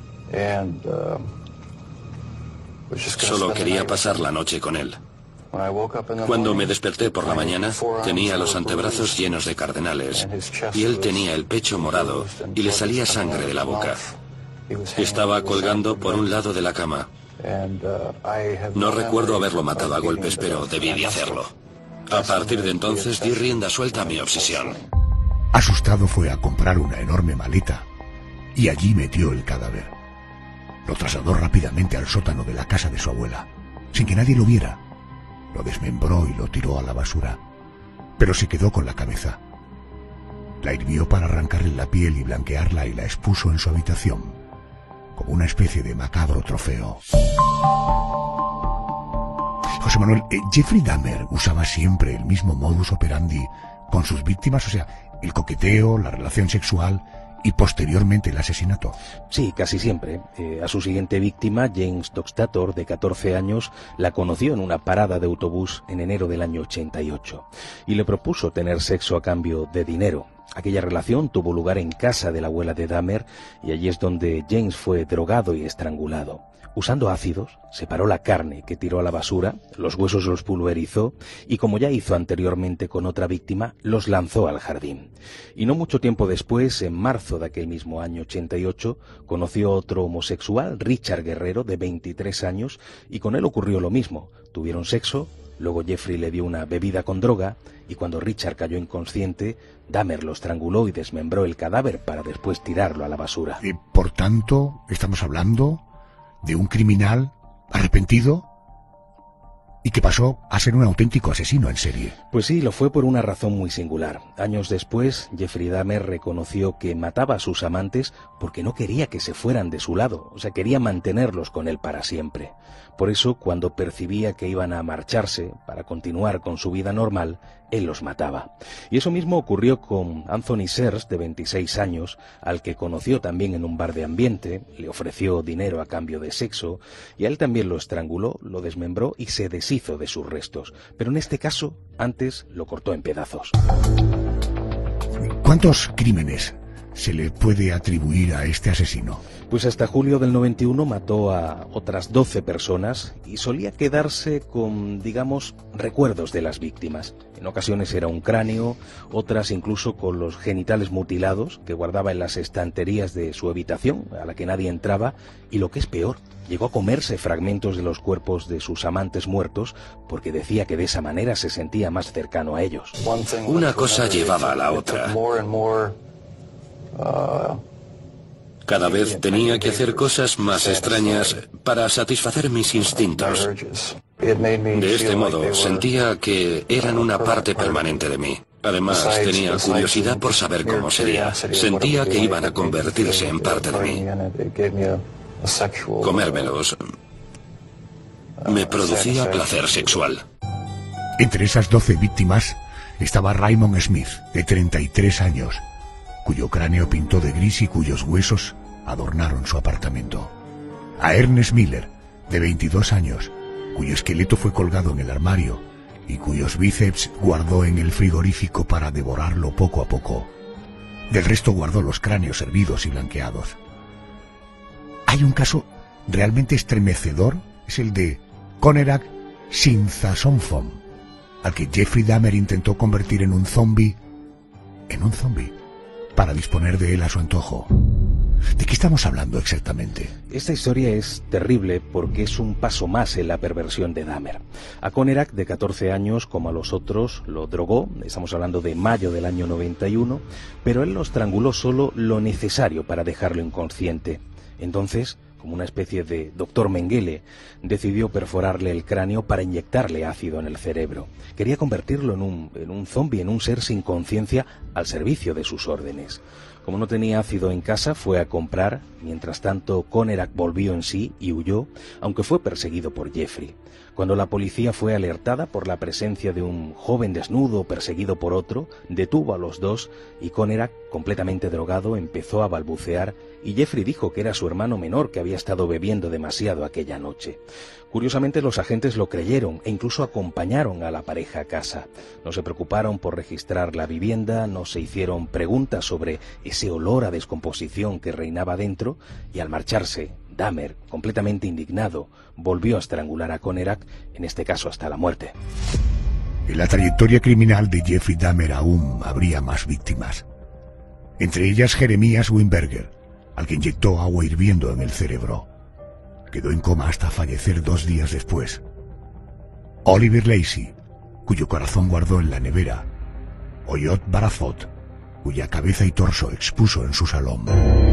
Solo quería pasar la noche con él. Cuando me desperté por la mañana, tenía los antebrazos llenos de cardenales y él tenía el pecho morado y le salía sangre de la boca. Estaba colgando por un lado de la cama. No recuerdo haberlo matado a golpes, pero debí de hacerlo. A partir de entonces di rienda suelta a mi obsesión. Asustado fue a comprar una enorme maleta y allí metió el cadáver. Lo trasladó rápidamente al sótano de la casa de su abuela, sin que nadie lo viera. Lo desmembró y lo tiró a la basura, pero se quedó con la cabeza. La hirvió para arrancarle la piel y blanquearla y la expuso en su habitación, como una especie de macabro trofeo. José Manuel, eh, Jeffrey Dahmer usaba siempre el mismo modus operandi con sus víctimas, o sea, el coqueteo, la relación sexual y posteriormente el asesinato. Sí, casi siempre. Eh, a su siguiente víctima, James Doxtator, de catorce años, la conoció en una parada de autobús en enero del año ochenta y ocho y le propuso tener sexo a cambio de dinero. Aquella relación tuvo lugar en casa de la abuela de Dahmer y allí es donde James fue drogado y estrangulado. Usando ácidos, separó la carne que tiró a la basura, los huesos los pulverizó y, como ya hizo anteriormente con otra víctima, los lanzó al jardín. Y no mucho tiempo después, en marzo de aquel mismo año ochenta y ocho, conoció a otro homosexual, Richard Guerrero, de veintitrés años, y con él ocurrió lo mismo. Tuvieron sexo, luego Jeffrey le dio una bebida con droga y cuando Richard cayó inconsciente, Dahmer lo estranguló y desmembró el cadáver para después tirarlo a la basura. Y por tanto, estamos hablando de un criminal arrepentido y que pasó a ser un auténtico asesino en serie. Pues sí, lo fue por una razón muy singular. Años después, Jeffrey Dahmer reconoció que mataba a sus amantes porque no quería que se fueran de su lado, o sea, quería mantenerlos con él para siempre. Por eso, cuando percibía que iban a marcharse para continuar con su vida normal, él los mataba. Y eso mismo ocurrió con Anthony Sears, de veintiséis años, al que conoció también en un bar de ambiente, le ofreció dinero a cambio de sexo, y a él también lo estranguló, lo desmembró y se deshizo de sus restos. Pero en este caso, antes lo cortó en pedazos. ¿Cuántos crímenes se le puede atribuir a este asesino? Pues hasta julio del noventa y uno mató a otras doce personas y solía quedarse con, digamos, recuerdos de las víctimas. En ocasiones era un cráneo, otras incluso con los genitales mutilados que guardaba en las estanterías de su habitación, a la que nadie entraba, y lo que es peor, llegó a comerse fragmentos de los cuerpos de sus amantes muertos porque decía que de esa manera se sentía más cercano a ellos. Una cosa llevaba a la otra. Cada vez tenía que hacer cosas más extrañas para satisfacer mis instintos. De este modo, sentía que eran una parte permanente de mí. Además, tenía curiosidad por saber cómo sería. Sentía que iban a convertirse en parte de mí. Comérmelos me producía placer sexual. Entre esas doce víctimas estaba Raymond Smith, de treinta y tres años, cuyo cráneo pintó de gris y cuyos huesos adornaron su apartamento. A Ernest Miller, de veintidós años, cuyo esqueleto fue colgado en el armario y cuyos bíceps guardó en el frigorífico para devorarlo poco a poco. Del resto guardó los cráneos hervidos y blanqueados. Hay un caso realmente estremecedor, es el de Conerak Sinthasomphone, al que Jeffrey Dahmer intentó convertir en un zombi, en un zombi, para disponer de él a su antojo. ¿De qué estamos hablando exactamente? Esta historia es terrible porque es un paso más en la perversión de Dahmer. A Conerak, de catorce años, como a los otros, lo drogó, estamos hablando de mayo del año noventa y uno, pero él lo estranguló solo lo necesario para dejarlo inconsciente. Entonces, como una especie de doctor Mengele, decidió perforarle el cráneo para inyectarle ácido en el cerebro. Quería convertirlo en un, en un zombi, en un ser sin conciencia al servicio de sus órdenes. Como no tenía ácido en casa, fue a comprar. Mientras tanto, Conerak volvió en sí y huyó, aunque fue perseguido por Jeffrey. Cuando la policía fue alertada por la presencia de un joven desnudo perseguido por otro, detuvo a los dos y Conerak, completamente drogado, empezó a balbucear y Jeffrey dijo que era su hermano menor que había estado bebiendo demasiado aquella noche. Curiosamente, los agentes lo creyeron e incluso acompañaron a la pareja a casa. No se preocuparon por registrar la vivienda, no se hicieron preguntas sobre ese olor a descomposición que reinaba dentro, y al marcharse, Dahmer, completamente indignado, volvió a estrangular a Conerak, en este caso hasta la muerte. En la trayectoria criminal de Jeffrey Dahmer aún habría más víctimas. Entre ellas Jeremías Weinberger, al que inyectó agua hirviendo en el cerebro. Quedó en coma hasta fallecer dos días después. Oliver Lacey, cuyo corazón guardó en la nevera. Oyot Barazot, cuya cabeza y torso expuso en su salón.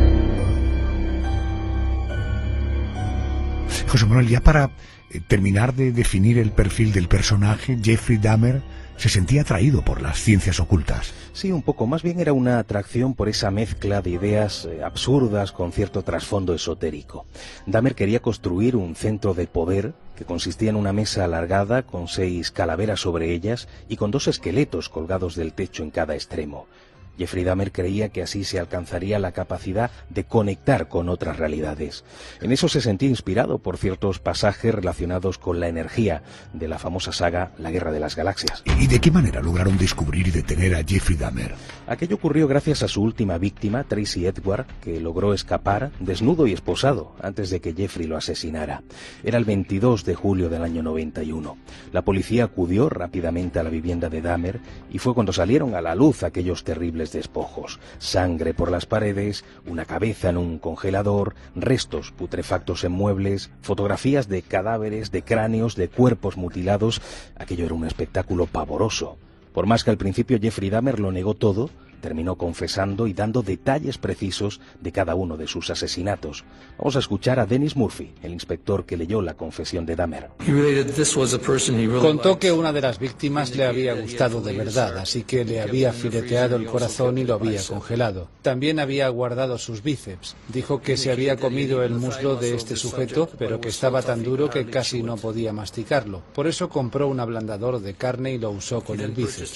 José Manuel, ya para terminar de definir el perfil del personaje, Jeffrey Dahmer se sentía atraído por las ciencias ocultas. Sí, un poco. Más bien era una atracción por esa mezcla de ideas eh, absurdas con cierto trasfondo esotérico. Dahmer quería construir un centro de poder que consistía en una mesa alargada con seis calaveras sobre ellas y con dos esqueletos colgados del techo en cada extremo. Jeffrey Dahmer creía que así se alcanzaría la capacidad de conectar con otras realidades. En eso se sentía inspirado por ciertos pasajes relacionados con la energía de la famosa saga La Guerra de las Galaxias. ¿Y de qué manera lograron descubrir y detener a Jeffrey Dahmer? Aquello ocurrió gracias a su última víctima, Tracy Edward, que logró escapar desnudo y esposado antes de que Jeffrey lo asesinara. Era el veintidós de julio del año noventa y uno. La policía acudió rápidamente a la vivienda de Dahmer y fue cuando salieron a la luz aquellos terribles despojos: sangre por las paredes, una cabeza en un congelador, restos putrefactos en muebles, fotografías de cadáveres, de cráneos, de cuerpos mutilados. Aquello era un espectáculo pavoroso. Por más que al principio Jeffrey Dahmer lo negó todo, terminó confesando y dando detalles precisos de cada uno de sus asesinatos. Vamos a escuchar a Dennis Murphy, el inspector que leyó la confesión de Dahmer. Contó que una de las víctimas le había gustado de verdad, así que le había fileteado el corazón y lo había congelado. También había guardado sus bíceps. Dijo que se había comido el muslo de este sujeto, pero que estaba tan duro que casi no podía masticarlo. Por eso compró un ablandador de carne y lo usó con el bíceps.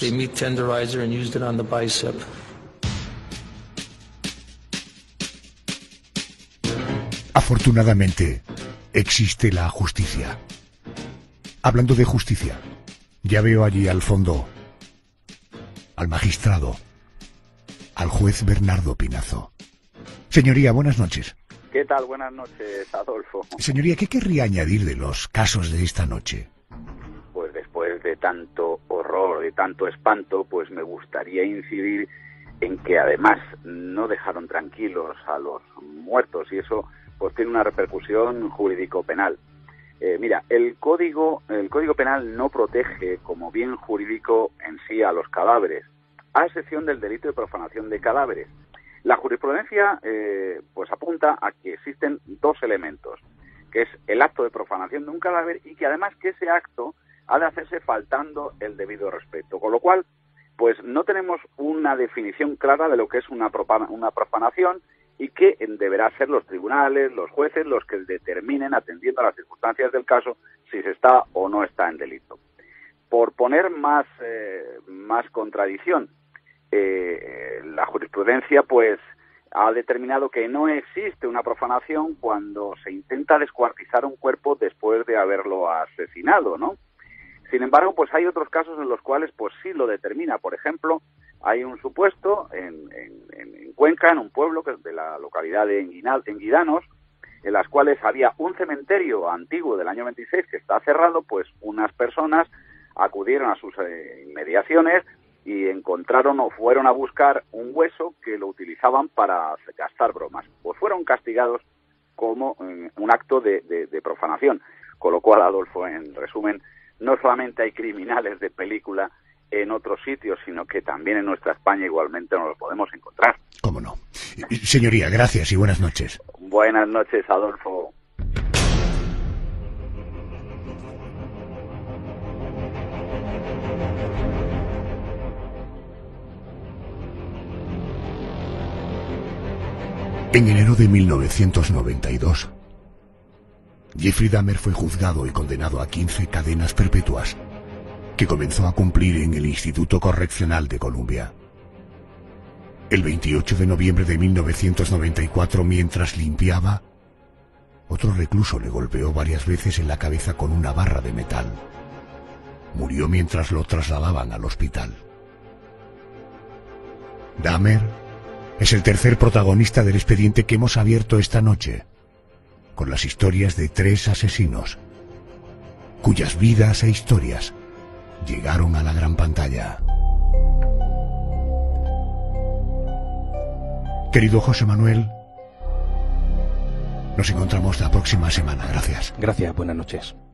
Afortunadamente, existe la justicia. Hablando de justicia, ya veo allí al fondo al magistrado, al juez Bernardo Pinazo. Señoría, buenas noches. ¿Qué tal? Buenas noches, Adolfo. Señoría, ¿qué querría añadir de los casos de esta noche? Pues después de tanto horror, de tanto espanto, pues me gustaría incidir en que además no dejaron tranquilos a los muertos, y eso pues tiene una repercusión jurídico-penal. Eh, mira, el código, el código penal no protege como bien jurídico en sí a los cadáveres, a excepción del delito de profanación de cadáveres. La jurisprudencia eh, pues apunta a que existen dos elementos, que es el acto de profanación de un cadáver y que además que ese acto ha de hacerse faltando el debido respeto, con lo cual pues no tenemos una definición clara de lo que es una, una profanación, y que deberá ser los tribunales, los jueces, los que determinen, atendiendo a las circunstancias del caso, si se está o no está en delito. Por poner más, eh, más contradicción, eh, la jurisprudencia pues ha determinado que no existe una profanación cuando se intenta descuartizar un cuerpo después de haberlo asesinado, ¿no? Sin embargo, pues hay otros casos en los cuales pues sí lo determina. Por ejemplo, hay un supuesto en, en, en Cuenca, en un pueblo que es de la localidad de Enguidanos, en las cuales había un cementerio antiguo del año veintiséis que está cerrado. Pues unas personas acudieron a sus eh, inmediaciones y encontraron o fueron a buscar un hueso que lo utilizaban para gastar bromas. Pues fueron castigados como eh, un acto de, de, de profanación. Con lo cual, Adolfo, en resumen, no solamente hay criminales de película en otros sitios, sino que también en nuestra España igualmente nos los podemos encontrar. ¿Cómo no? Señoría, gracias y buenas noches. Buenas noches, Adolfo. En enero de mil novecientos noventa y dos, Jeffrey Dahmer fue juzgado y condenado a quince cadenas perpetuas, que comenzó a cumplir en el Instituto Correccional de Columbia. El veintiocho de noviembre de mil novecientos noventa y cuatro, mientras limpiaba, otro recluso le golpeó varias veces en la cabeza con una barra de metal. Murió mientras lo trasladaban al hospital. Dahmer es el tercer protagonista del expediente que hemos abierto esta noche, con las historias de tres asesinos, cuyas vidas e historias llegaron a la gran pantalla. Querido José Manuel, nos encontramos la próxima semana. Gracias. Gracias, buenas noches.